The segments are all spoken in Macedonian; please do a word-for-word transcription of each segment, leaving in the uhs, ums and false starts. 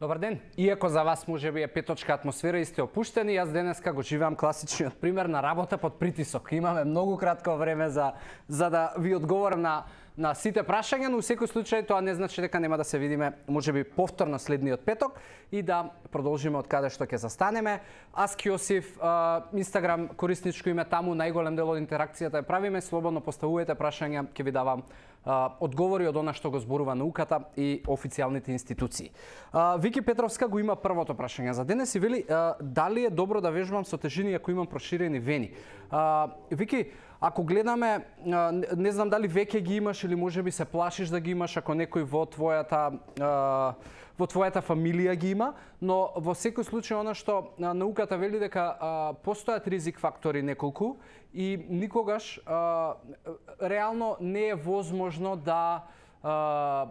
Добар ден. Иако за вас можеби е петочка атмосфера и сте опуштени, јас денеска го живеам класичниот пример на работа под притисок. Имаме многу кратко време за за да ви одговорам на на сите прашања, но во секој случај тоа не значи дека нема да се видиме можеби повторно следниот петок и да продолжиме од каде што ќе застанеме. Ask Јосиф, Инстаграм, корисничко име, таму најголем дел од интеракцијата ја правиме. Слободно поставувајте прашања, ќе ви давам одговори од она што го зборува науката и официјалните институции. Вики Петровска го има првото прашање за денес и вели дали е добро да вежбам со тежини ако имам проширени вени. Вики, ако гледаме, не знам дали веќе ги имаш или можеби се плашиш да ги имаш ако некој во твојата во твојата фамилија ги има, но во секој случај она што науката вели дека постојат ризик фактори неколку и никогаш а, реално не е возможно да а,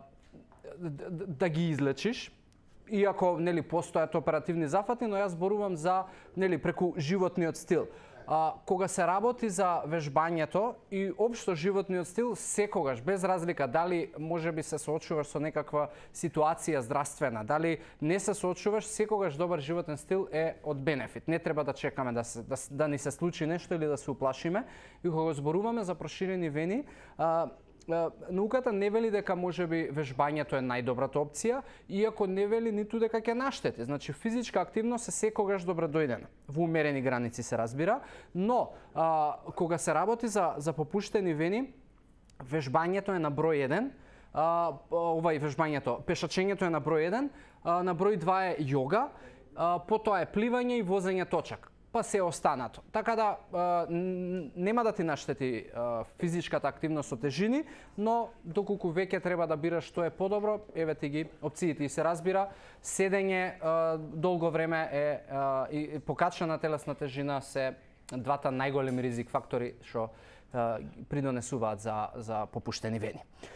да, да ги излечиш. Иако нели постојат оперативни зафати, но јас зборувам за нели преку животниот стил. А, кога се работи за вежбањето и општо животниот стил, секогаш, без разлика дали можеби се соочуваш со некаква ситуација здравствена, дали не се соочуваш, секогаш добар животен стил е од бенефит. Не треба да чекаме да, се, да, да ни се случи нешто или да се уплашиме. И кога зборуваме за проширени вени, а, науката не вели дека можеби вежбањето е најдобрата опција, иако не вели ниту дека ќе наштети. Значи физичка активност е секогаш добродојдена. Во умерени граници се разбира, но а, кога се работи за за попуштени вени, вежбањето е на број еден. А, овај вежбањето, пешачењето е на број еден, а, на број два е јога, а, потоа е пливање и возење точак. Па се останато. Така да а, нема да ти наштети а, физичката активност со тежини, но доколку веќе треба да бираш што е подобро, еве ти ги опциите. И се разбира, седење а, долго време е а, и покачена телесна тежина се двата најголеми ризик фактори што а, придонесуваат за за попуштени вени.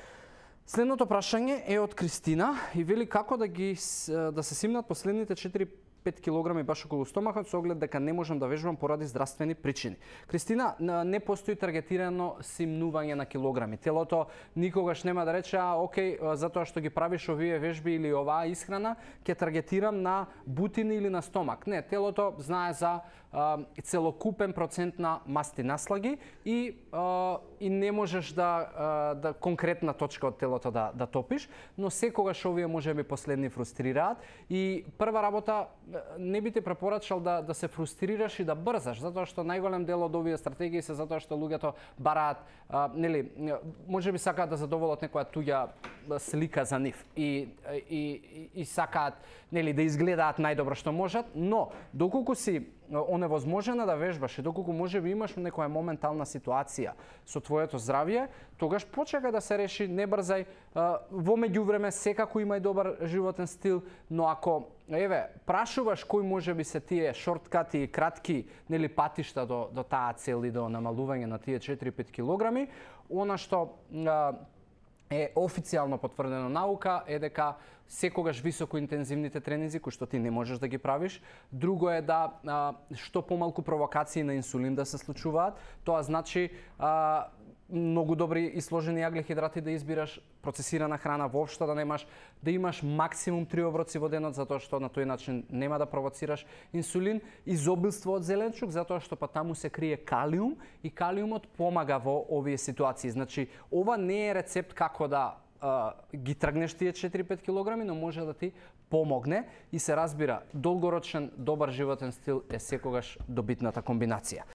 Следното прашање е од Кристина и вели како да ги да се симнат последните четири пет килограми баш околу стомахот со оглед дека не можам да вежбам поради здравствени причини. Кристина, не постои таргетирано симнување на килограми. Телото никогаш нема да рече, а окей, затоа што ги правиш овие вежби или оваа исхрана, ќе таргетирам на бутини или на стомак. Не, телото знае за а, целокупен процент на масти наслаги и а, и не можеш да а, да конкретна точка од телото да да топиш, но секогаш овие можеби последни фрустрираат и прва работа не би те препорачал да да се фрустрираш и да брзаш, затоа што најголем дел од овие стратегии се затоа што луѓето бараат, а, нели, можеби сакаат да задоволат некоја туѓа слика за нив и и и, и сакаат, нели, да изгледаат најдобро што можат, но доколку си оневозможена да вежбаш и доколку можеби имаш некоја моментална ситуација со твоето здравје, тогаш почекај да се реши, не брзај. Во меѓувреме секако има и добар животен стил, но ако еве прашуваш кој можеби се тие шорткати и кратки, нели, патишта до до таа цел и до намалување на тие четири пет килограми, она што е официјално потврдено наука е дека секогаш високоинтензивните тренинзи кои што ти не можеш да ги правиш, друго е да а, што помалку провокации на инсулин да се случуваат, тоа значи а, многу добри и сложени аглихидрати да избираш, процесирана храна воопшто да немаш, да имаш максимум три оброци во денот, затоа што на тој начин нема да провоцираш инсулин, изобилство од зеленчук, затоа што па таму се крие калиум и калиумот помага во овие ситуации. Значи, ова не е рецепт како да а, ги тргнеш тие четири пет килограми, но може да ти помогне и се разбира, долгорочен добар животен стил е секогаш добитната комбинација.